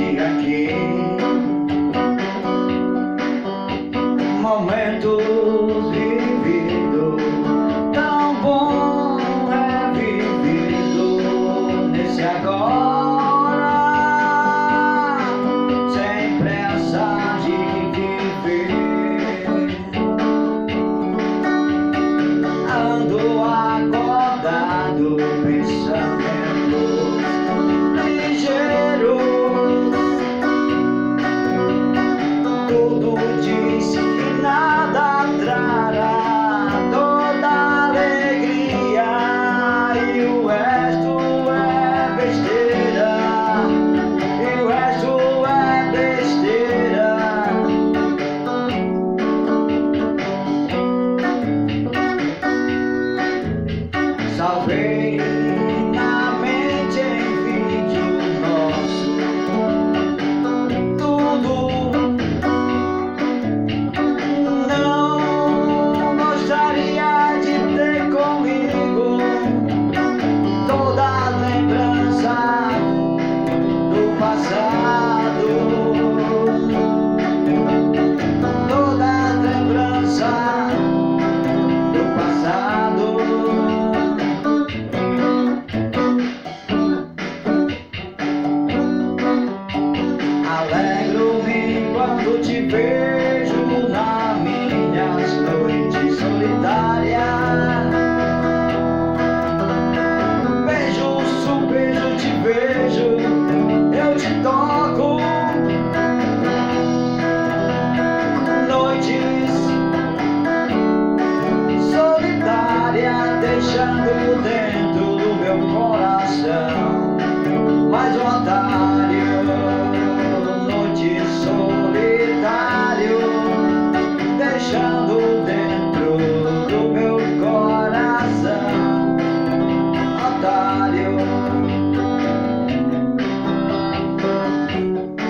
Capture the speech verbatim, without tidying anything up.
diga que momentos vividos, tão bom é vivido nesse agora, sem pressa de viver. Ando acordado, pensamentos ligeiros, tudo diz que nada trará toda alegria, e o resto é besteira, e o resto é besteira. Salvei na mente em vídeo nosso tudo. Não gostaria de ter comigo toda a lembrança do passado, toda a lembrança do passado. Alegro-me quando te vejo nas minhas noites solitárias. Beijo, subejo, te vejo, eu te toco. Noites solitárias, deixando dentro do meu coração mais um otário. Noite solitário, deixando dentro do meu coração otário.